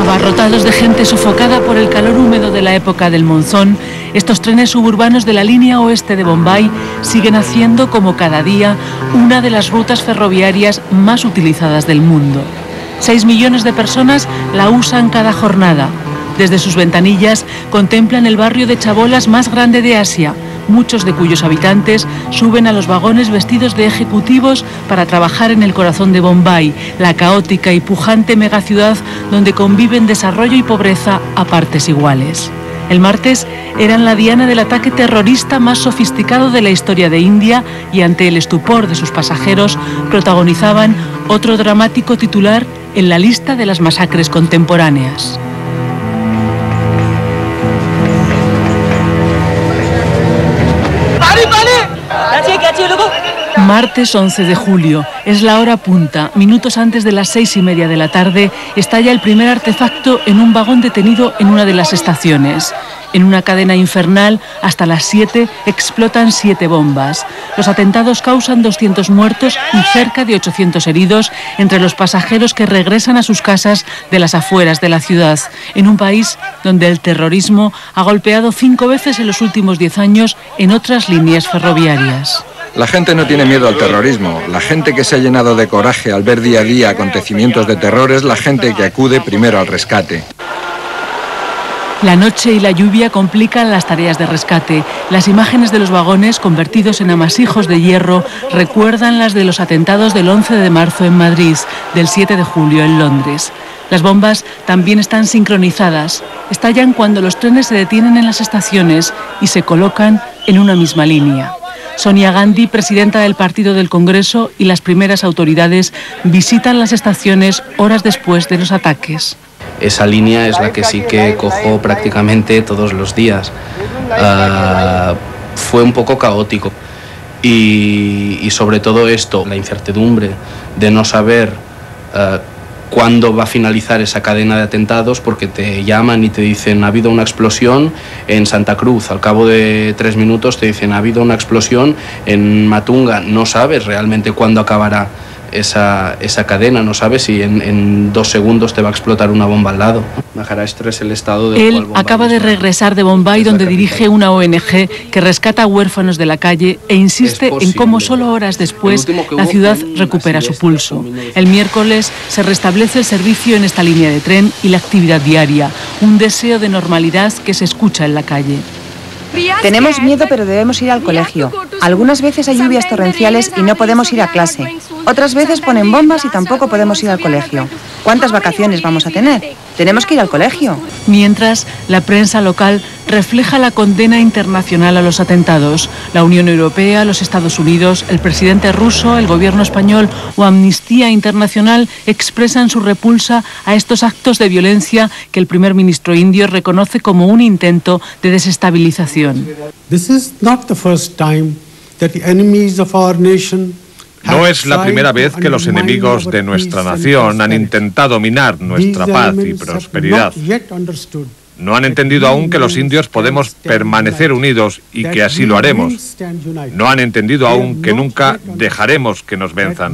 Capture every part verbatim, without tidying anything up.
Abarrotados de gente sofocada por el calor húmedo de la época del monzón, estos trenes suburbanos de la línea oeste de Bombay siguen haciendo, como cada día, una de las rutas ferroviarias más utilizadas del mundo. Seis millones de personas la usan cada jornada. Desde sus ventanillas contemplan el barrio de chabolas más grande de Asia, muchos de cuyos habitantes suben a los vagones vestidos de ejecutivos para trabajar en el corazón de Bombay, la caótica y pujante megaciudad donde conviven desarrollo y pobreza a partes iguales. El martes eran la diana del ataque terrorista más sofisticado de la historia de India y ante el estupor de sus pasajeros protagonizaban otro dramático titular en la lista de las masacres contemporáneas. Martes once de julio, es la hora punta. Minutos antes de las seis y media de la tarde, estalla el primer artefacto en un vagón detenido en una de las estaciones. En una cadena infernal, hasta las siete, explotan siete bombas. Los atentados causan doscientos muertos y cerca de ochocientos heridos entre los pasajeros que regresan a sus casas de las afueras de la ciudad, en un país donde el terrorismo ha golpeado cinco veces en los últimos diez años en otras líneas ferroviarias. La gente no tiene miedo al terrorismo. La gente que se ha llenado de coraje al ver día a día acontecimientos de terror es la gente que acude primero al rescate. La noche y la lluvia complican las tareas de rescate. Las imágenes de los vagones convertidos en amasijos de hierro recuerdan las de los atentados del once de marzo en Madrid, del siete de julio en Londres. Las bombas también están sincronizadas. Estallan cuando los trenes se detienen en las estaciones y se colocan en una misma línea. Sonia Gandhi, presidenta del Partido del Congreso, y las primeras autoridades visitan las estaciones horas después de los ataques. Esa línea es la que sí que cojo prácticamente todos los días. Uh, fue un poco caótico y, y sobre todo esto, la incertidumbre de no saber uh, cuándo va a finalizar esa cadena de atentados, porque te llaman y te dicen ha habido una explosión en Santa Cruz, al cabo de tres minutos te dicen ha habido una explosión en Matunga. No sabes realmente cuándo acabará esa, esa cadena, no sabes si en, en dos segundos te va a explotar una bomba al lado. Maharashtra es el estado del Él acaba de regresar de Bombay, donde dirige una O N G que rescata huérfanos de la calle e insiste en cómo solo horas después la ciudad recupera su pulso. El miércoles se restablece el servicio en esta línea de tren y la actividad diaria, un deseo de normalidad que se escucha en la calle. Tenemos miedo, pero debemos ir al colegio. Algunas veces hay lluvias torrenciales y no podemos ir a clase. Otras veces ponen bombas y tampoco podemos ir al colegio. ¿Cuántas vacaciones vamos a tener? Tenemos que ir al colegio. Mientras, la prensa local refleja la condena internacional a los atentados. La Unión Europea, los Estados Unidos, el presidente ruso, el gobierno español o Amnistía Internacional expresan su repulsa a estos actos de violencia que el primer ministro indio reconoce como un intento de desestabilización. This is not the first time that the enemies of our nation No es la primera vez que los enemigos de nuestra nación han intentado minar nuestra paz y prosperidad. No han entendido aún que los indios podemos permanecer unidos y que así lo haremos. No han entendido aún que nunca dejaremos que nos venzan.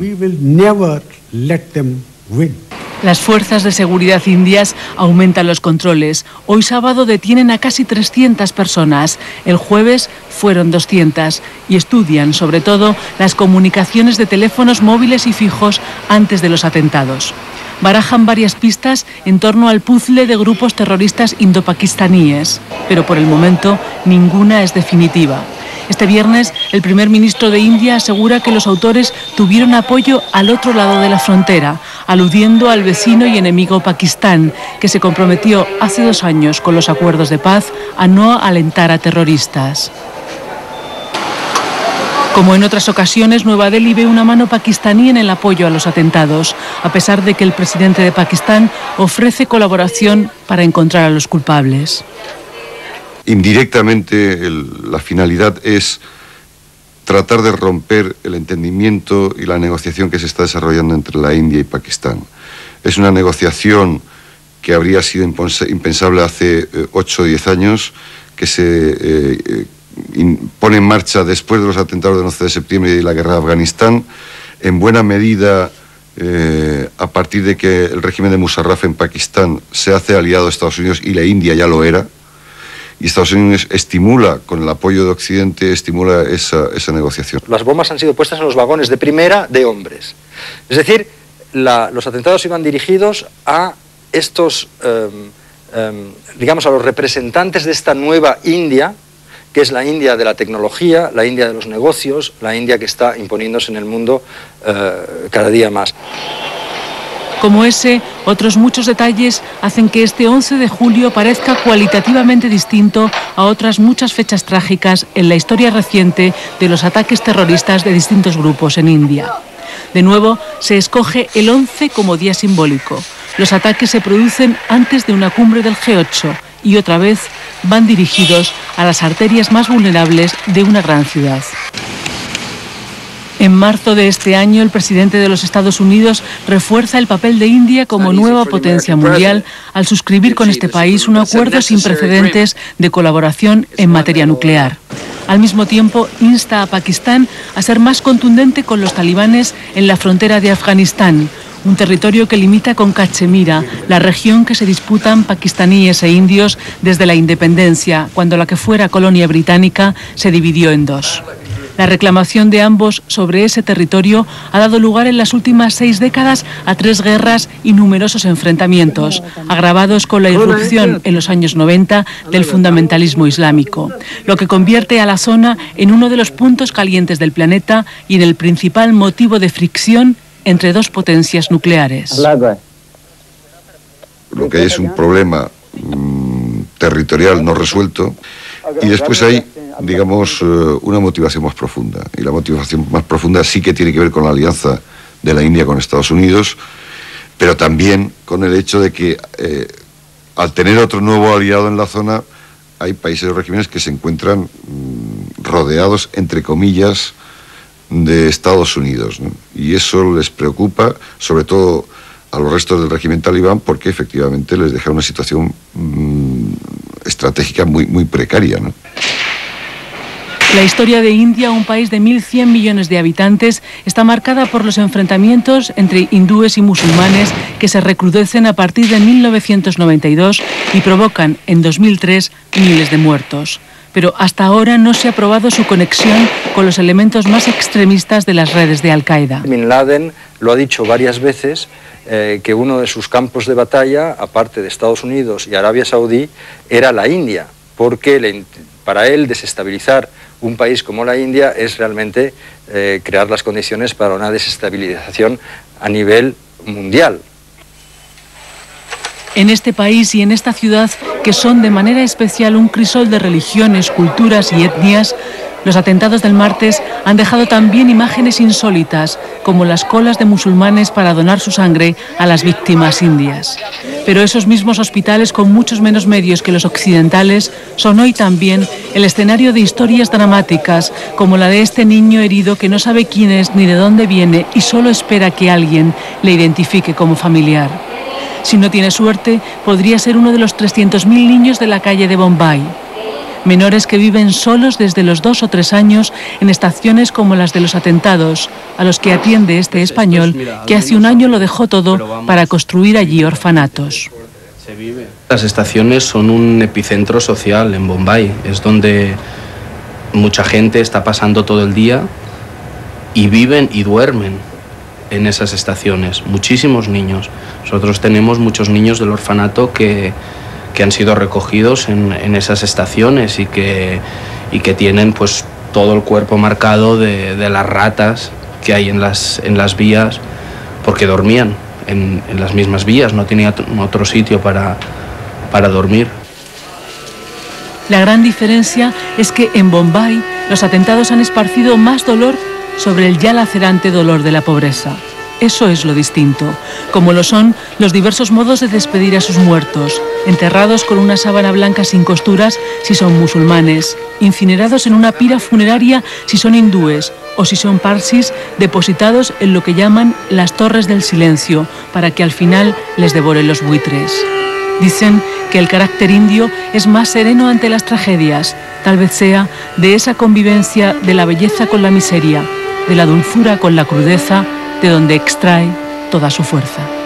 Las fuerzas de seguridad indias aumentan los controles. Hoy sábado detienen a casi trescientas personas. El jueves fueron doscientas y estudian sobre todo las comunicaciones de teléfonos móviles y fijos antes de los atentados. Barajan varias pistas en torno al puzzle de grupos terroristas indo-pakistaníes, pero por el momento ninguna es definitiva. Este viernes, el primer ministro de India asegura que los autores tuvieron apoyo al otro lado de la frontera, aludiendo al vecino y enemigo Pakistán, que se comprometió hace dos años con los acuerdos de paz a no alentar a terroristas. Como en otras ocasiones, Nueva Delhi ve una mano pakistaní en el apoyo a los atentados, a pesar de que el presidente de Pakistán ofrece colaboración para encontrar a los culpables. Indirectamente, el, la finalidad es tratar de romper el entendimiento y la negociación que se está desarrollando entre la India y Pakistán. Es una negociación que habría sido impensable hace ocho o diez años, que se eh, in, pone en marcha después de los atentados del once de septiembre y la guerra de Afganistán, en buena medida eh, a partir de que el régimen de Musharraf en Pakistán se hace aliado de Estados Unidos, y la India ya lo era, y Estados Unidos estimula, con el apoyo de Occidente, estimula esa, esa negociación. Las bombas han sido puestas en los vagones de primera de hombres. Es decir, la, los atentados iban dirigidos a estos, eh, eh, digamos, a los representantes de esta nueva India, que es la India de la tecnología, la India de los negocios, la India que está imponiéndose en el mundo eh, cada día más. Como ese, otros muchos detalles hacen que este once de julio parezca cualitativamente distinto a otras muchas fechas trágicas en la historia reciente de los ataques terroristas de distintos grupos en India. De nuevo, se escoge el once como día simbólico. Los ataques se producen antes de una cumbre del G ocho y otra vez van dirigidos a las arterias más vulnerables de una gran ciudad. En marzo de este año, el presidente de los Estados Unidos refuerza el papel de India como nueva potencia mundial al suscribir con este país un acuerdo sin precedentes de colaboración en materia nuclear. Al mismo tiempo, insta a Pakistán a ser más contundente con los talibanes en la frontera de Afganistán, un territorio que limita con Cachemira, la región que se disputan pakistaníes e indios desde la independencia, cuando la que fuera colonia británica se dividió en dos. La reclamación de ambos sobre ese territorio ha dado lugar en las últimas seis décadas a tres guerras y numerosos enfrentamientos, agravados con la irrupción en los años noventa del fundamentalismo islámico, lo que convierte a la zona en uno de los puntos calientes del planeta y en el principal motivo de fricción entre dos potencias nucleares. Lo que hay es un problema mmm, territorial no resuelto, y después hay, digamos, una motivación más profunda. Y la motivación más profunda sí que tiene que ver con la alianza de la India con Estados Unidos, pero también con el hecho de que eh, al tener otro nuevo aliado en la zona, hay países o regímenes que se encuentran mmm, rodeados, entre comillas, de Estados Unidos, ¿no? Y eso les preocupa, sobre todo a los restos del régimen talibán, porque efectivamente les deja una situación mmm, estratégica muy, muy precaria, ¿no? La historia de India, un país de mil cien millones de habitantes, está marcada por los enfrentamientos entre hindúes y musulmanes que se recrudecen a partir de mil novecientos noventa y dos y provocan en dos mil tres miles de muertos. Pero hasta ahora no se ha probado su conexión con los elementos más extremistas de las redes de Al-Qaeda. Bin Laden lo ha dicho varias veces, eh, que uno de sus campos de batalla, aparte de Estados Unidos y Arabia Saudí, era la India, porque le, para él desestabilizar un país como la India es realmente eh, crear las condiciones para una desestabilización a nivel mundial. En este país y en esta ciudad, que son de manera especial un crisol de religiones, culturas y etnias, los atentados del martes han dejado también imágenes insólitas, como las colas de musulmanes para donar su sangre a las víctimas indias. Pero esos mismos hospitales, con muchos menos medios que los occidentales, son hoy también el escenario de historias dramáticas, como la de este niño herido que no sabe quién es ni de dónde viene y solo espera que alguien le identifique como familiar. Si no tiene suerte, podría ser uno de los trescientos mil niños de la calle de Bombay. Menores que viven solos desde los dos o tres años en estaciones como las de los atentados, a los que atiende este español que hace un año lo dejó todo para construir allí orfanatos. Las estaciones son un epicentro social en Bombay, es donde mucha gente está pasando todo el día y viven y duermen en esas estaciones, muchísimos niños. Nosotros tenemos muchos niños del orfanato que, que han sido recogidos en, en esas estaciones y que, y que tienen pues todo el cuerpo marcado de, de las ratas que hay en las, en las vías, porque dormían en, en las mismas vías, no tenía otro sitio para, para dormir. La gran diferencia es que en Bombay los atentados han esparcido más dolor sobre el ya lacerante dolor de la pobreza. Eso es lo distinto, como lo son los diversos modos de despedir a sus muertos, enterrados con una sábana blanca sin costuras si son musulmanes, incinerados en una pira funeraria si son hindúes, o si son parsis, depositados en lo que llaman las torres del silencio, para que al final les devoren los buitres. Dicen que el carácter indio es más sereno ante las tragedias, tal vez sea de esa convivencia de la belleza con la miseria, de la dulzura con la crudeza, de donde extrae toda su fuerza.